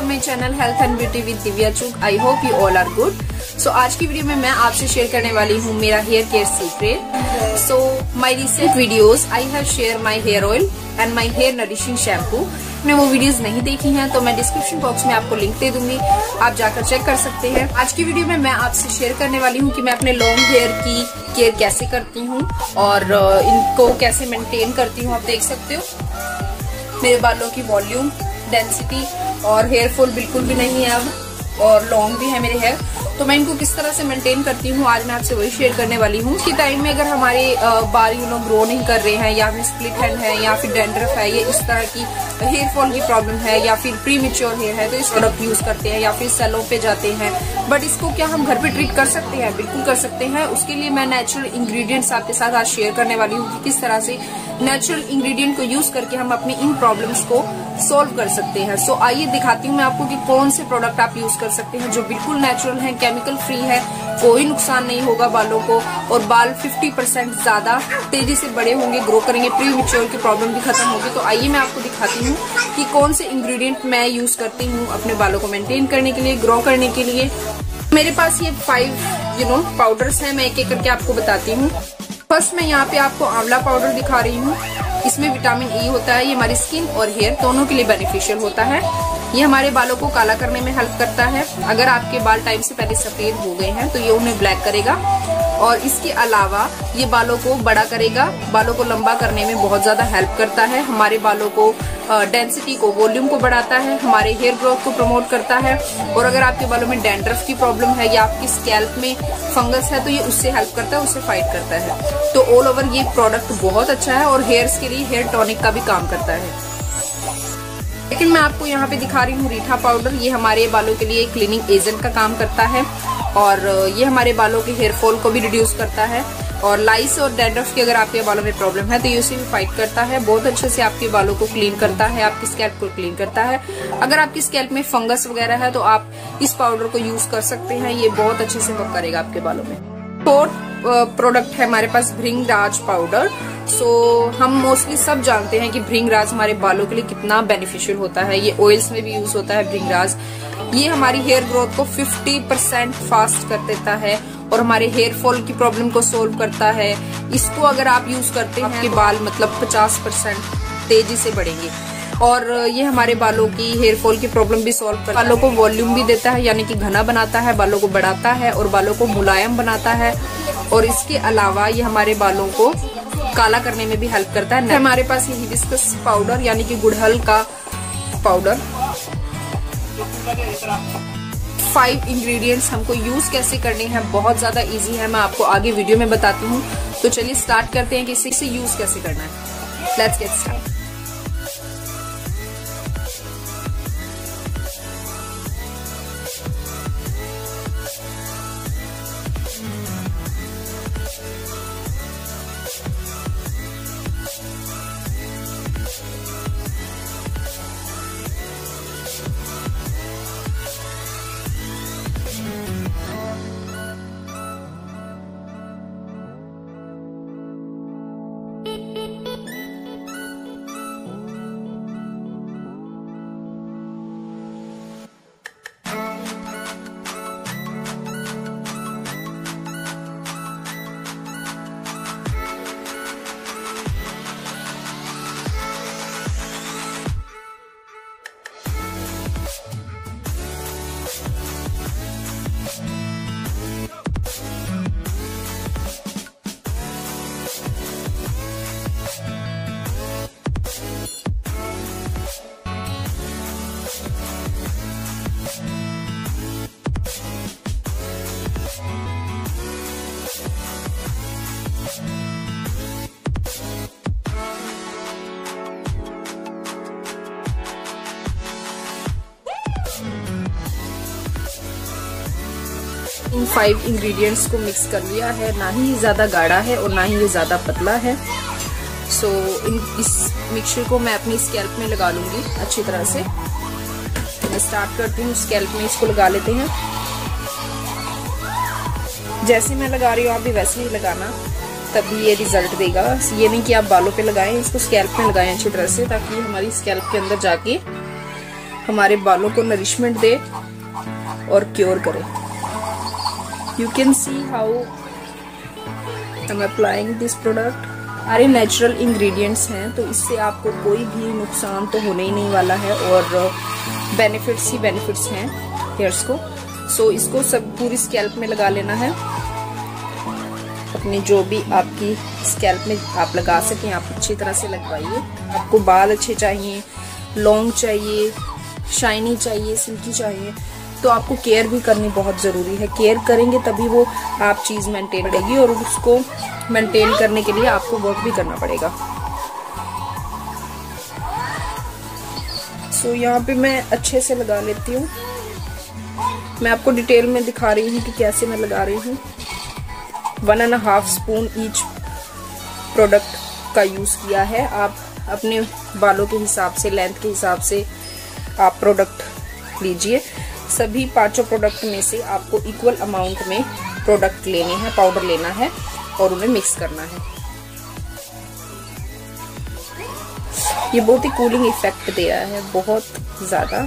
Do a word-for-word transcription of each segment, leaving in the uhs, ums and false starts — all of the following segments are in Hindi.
My channel health and beauty with Divya Chugh. I hope you all are good. So आज की वीडियो में मैं आपसे शेयर करने वाली हूँ मेरा hair care secret. So my recent videos I have share my hair oil and my hair nourishing shampoo. आपने वो वीडियोस नहीं देखी हैं तो मैं डिस्क्रिप्शन बॉक्स में आपको लिंक दे दूंगी, आप जाकर चेक कर सकते हैं। आज की वीडियो में मैं आपसे शेयर करने वाली हूँ कि मैं अपने लॉन्ग हेयर की केयर कैसे करती हूँ और इनको कैसे मेंटेन करती हूँ। आप देख सकते हो मेरे बालों की वॉल्यूम, डेंसिटी और हेयर फॉल बिल्कुल भी नहीं है अब, और लॉन्ग भी है मेरे हेयर। तो मैं इनको किस तरह से मेंटेन करती हूँ आज मैं आपसे वही शेयर करने वाली हूँ। कि टाइम में अगर हमारे बाल यू नो ग्रो नहीं कर रहे हैं, या फिर स्प्लिट हैंड है, या फिर डैंड्रफ है, ये इस तरह की हेयर फॉल की प्रॉब्लम है, या फिर प्री मैच्योर हेयर है, तो इस प्रोडक्ट यूज करते हैं या फिर सैलून पे जाते हैं। बट इसको क्या हम घर पे ट्रीट कर सकते हैं? बिल्कुल कर सकते हैं। उसके लिए मैं नेचुरल इंग्रेडिएंट्स आपके साथ आज शेयर करने वाली हूँ कि किस तरह से नेचुरल इंग्रेडिएंट को यूज करके हम अपनी इन प्रॉब्लम्स को सोल्व कर सकते हैं। सो so, आइए दिखाती हूँ मैं आपको कि कौन से प्रोडक्ट आप यूज कर सकते हैं जो बिल्कुल नेचुरल हैं, केमिकल फ्री है, कोई नुकसान नहीं होगा बालों को, और बाल पचास परसेंट ज्यादा तेजी से बड़े होंगे, ग्रो करेंगे, प्री मैच्योर की प्रॉब्लम भी खत्म होगी। तो आइए मैं आपको दिखाती हूँ कि कौन से इंग्रेडिएंट मैं यूज करती हूँ अपने बालों को मेंटेन करने के लिए, ग्रो करने के लिए। मेरे पास ये फाइव यू नो पाउडर्स हैं, मैं एक एक करके आपको बताती हूँ। फर्स्ट मैं यहाँ पे आपको आंवला पाउडर दिखा रही हूँ। इसमें विटामिन ई होता है, ये हमारी स्किन और हेयर दोनों के लिए बेनिफिशियल होता है। ये हमारे बालों को काला करने में हेल्प करता है। अगर आपके बाल टाइम से पहले सफेद हो गए हैं तो ये उन्हें ब्लैक करेगा, और इसके अलावा ये बालों को बड़ा करेगा, बालों को लंबा करने में बहुत ज्यादा हेल्प करता है। हमारे बालों को डेंसिटी को, वॉल्यूम को बढ़ाता है, हमारे हेयर ग्रोथ को प्रमोट करता है। और अगर आपके बालों में डैंड्रफ की प्रॉब्लम है या आपकी स्कैल्प में फंगस है तो ये उससे हेल्प करता है, उससे फाइट करता है। तो ऑल ओवर ये प्रोडक्ट बहुत अच्छा है और हेयर्स के लिए हेयर टॉनिक का भी काम करता है। लेकिन मैं आपको यहाँ पे दिखा रही हूँ रीठा पाउडर। ये हमारे बालों के लिए क्लीनिंग एजेंट का काम करता है, और ये हमारे बालों के हेयर फॉल को भी रिड्यूस करता है। और लाइस और डैंड्रफ की अगर आपके बालों में प्रॉब्लम है तो ये उसे भी फाइट करता है। बहुत अच्छे से आपके बालों को क्लीन करता है, आपकी स्कैल्प को क्लीन करता है। अगर आपकी स्कैल्प में फंगस वगैरह है तो आप इस पाउडर को यूज कर सकते हैं, ये बहुत अच्छे से वर्क करेगा आपके बालों में। फोर्थ प्रोडक्ट है हमारे पास भृंगराज पाउडर। सो so, हम मोस्टली सब जानते हैं कि भृंगराज हमारे बालों के लिए कितना बेनिफिशियल होता है। ये ऑयल्स में भी यूज होता है भृंगराज। ये हमारी हेयर ग्रोथ को पचास परसेंट फास्ट कर देता है और हमारे हेयर फॉल की प्रॉब्लम को सोल्व करता है। इसको अगर आप यूज करते हैं आपके बाल मतलब पचास परसेंट तेजी से बढ़ेंगे, और ये हमारे बालों की हेयर फॉल की प्रॉब्लम भी सॉल्व करता है। बालों को वॉल्यूम भी देता है, यानी कि घना बनाता है, बालों को बढ़ाता है और बालों को मुलायम बनाता है। और इसके अलावा ये हमारे बालों को काला करने में भी हेल्प करता है। हमारे पास ये हिबिस्कस पाउडर यानी कि गुड़हल का पाउडर। फाइव इंग्रेडिएंट्स हमको यूज कैसे करने हैं बहुत ज्यादा इजी है, मैं आपको आगे वीडियो में बताती हूँ। तो चलिए स्टार्ट करते हैं कि इसे यूज कैसे करना है। Let's get start. इन फाइव इंग्रेडिएंट्स को मिक्स कर लिया है। ना ही ज्यादा गाढ़ा है और ना ही ये ज्यादा पतला है। सो so, इन इस मिक्सचर को मैं अपनी स्कैल्प में लगा लूंगी अच्छी तरह से। मैं स्टार्ट करती हूँ, स्कैल्प में इसको लगा लेते हैं। जैसे मैं लगा रही हूँ आप भी वैसे ही लगाना, तभी ये रिजल्ट देगा। ये नहीं कि आप बालों पे लगाएं, इसको स्कैल्प में लगाएं अच्छी तरह से, ताकि हमारी स्कैल्प के अंदर जाके हमारे बालों को नरिशमेंट दे और क्योर करे। You can see how I am applying this product. सारे नेचुरल इंग्रेडिएंट्स हैं, तो इससे आपको कोई भी नुकसान तो होने ही नहीं वाला है और बेनिफिट्स ही बेनिफिट्स हैं हेयर्स को। सो so, इसको सब पूरी स्कैल्प में लगा लेना है। अपनी जो भी आपकी स्कैल्प में आप लगा सकें आप अच्छी तरह से लगवाइए। आपको बाल अच्छे चाहिए, लॉन्ग चाहिए, शाइनी चाहिए, सिल्की चाहिए, तो आपको केयर भी करनी बहुत ज़रूरी है। केयर करेंगे तभी वो आप चीज़ मेंटेन रहेगी और उसको मेंटेन करने के लिए आपको वर्क भी करना पड़ेगा। सो so, यहाँ पे मैं अच्छे से लगा लेती हूँ। मैं आपको डिटेल में दिखा रही हूँ कि कैसे मैं लगा रही हूँ। One and half spoon each product का यूज़ किया है। आप अपने बालों के हिसाब से, लेंथ के हिसाब से आप प्रोडक्ट लीजिए। सभी पांचों प्रोडक्ट में से आपको इक्वल अमाउंट में प्रोडक्ट लेने हैं, पाउडर लेना है और उन्हें मिक्स करना है। ये बहुत ही कूलिंग इफेक्ट दे रहा है, बहुत ज़्यादा।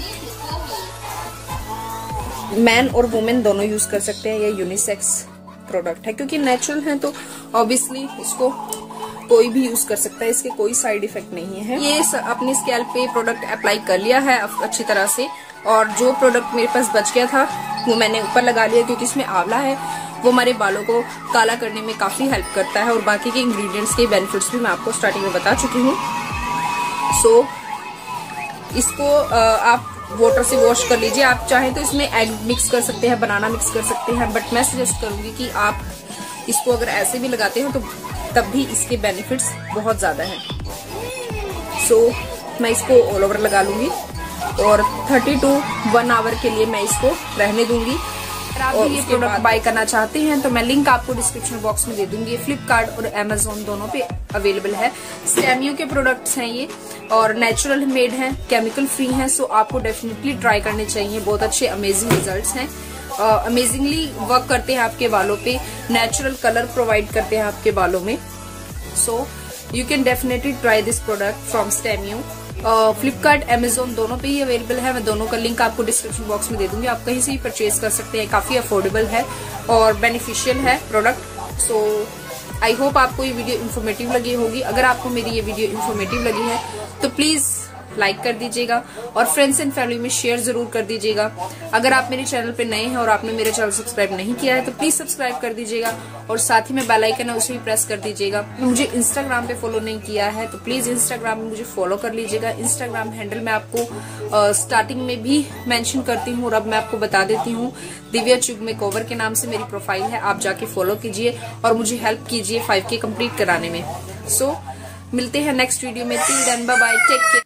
मैन और वुमेन दोनों यूज कर सकते हैं। ये यूनिसेक्स प्रोडक्ट है क्योंकि नेचुरल है, तो ऑब्वियसली इसको कोई भी यूज कर सकता है। इसके कोई साइड इफेक्ट नहीं है। ये अपनी स्कैल्प पे प्रोडक्ट अप्लाई कर लिया है अच्छी तरह से, और जो प्रोडक्ट मेरे पास बच गया था वो मैंने ऊपर लगा लिया क्योंकि इसमें आंवला है। वो हमारे बालों को काला करने में काफी हेल्प करता है और बाकी के इंग्रेडिएंट्स के बेनिफिट्स भी मैं आपको स्टार्टिंग में बता चुकी हूँ। सो so, इसको आप वाटर से वॉश कर लीजिए। आप चाहें तो इसमें एग मिक्स कर सकते हैं, बनाना मिक्स कर सकते हैं, बट मैं सजेस्ट करूंगी कि आप इसको अगर ऐसे भी लगाते हो तो तब भी इसके बेनिफिट्स बहुत ज्यादा हैं। सो so, मैं इसको ऑल ओवर लगा लूंगी और थर्टी टू वन आवर के लिए मैं इसको रहने दूंगी। अगर आप भी ये प्रोडक्ट बाय करना चाहते हैं तो मैं लिंक आपको डिस्क्रिप्शन बॉक्स में दे दूंगी। फ्लिपकार्ट और अमेजोन दोनों पे अवेलेबल है। स्टेमियो के प्रोडक्ट्स हैं ये और नेचुरल मेड हैं, केमिकल फ्री हैं। सो आपको डेफिनेटली ट्राई करने चाहिए। बहुत अच्छे अमेजिंग रिजल्ट्स हैं, अमेजिंगली uh, वर्क करते हैं आपके बालों पे, नेचुरल कलर प्रोवाइड करते हैं आपके बालों में। So you can definitely try this product from Stemio. Flipkart Amazon दोनों पे ही अवेलेबल है। मैं दोनों का लिंक आपको डिस्क्रिप्शन बॉक्स में दे दूंगी। आप कहीं से भी परचेज कर सकते हैं। काफी अफोर्डेबल है और बेनिफिशियल है प्रोडक्ट। सो आई होप आपको ये वीडियो इन्फॉर्मेटिव लगी होगी। अगर आपको मेरी ये वीडियो इन्फॉर्मेटिव लगी है तो प्लीज लाइक कर दीजिएगा और फ्रेंड्स एंड फैमिली में शेयर जरूर कर दीजिएगा। अगर आप मेरे चैनल पे नए हैं और आपने मेरे चैनल सब्सक्राइब नहीं किया है तो प्लीज सब्सक्राइब कर दीजिएगा और साथ ही में बेल आइकन है उसे भी प्रेस कर दीजिएगा। मुझे इंस्टाग्राम पे फॉलो नहीं किया है तो प्लीज इंस्टाग्राम में मुझे फॉलो कर लीजिएगा। इंस्टाग्राम हैंडल मैं आपको स्टार्टिंग में भी मेंशन करती हूँ और अब मैं आपको बता देती हूँ। दिव्या चुग मेकओवर के नाम से मेरी प्रोफाइल है, आप जाके फॉलो कीजिए और मुझे हेल्प कीजिए फाइव के कंप्लीट कराने में। सो so, मिलते हैं नेक्स्ट वीडियो में। Till then bye bye, take care.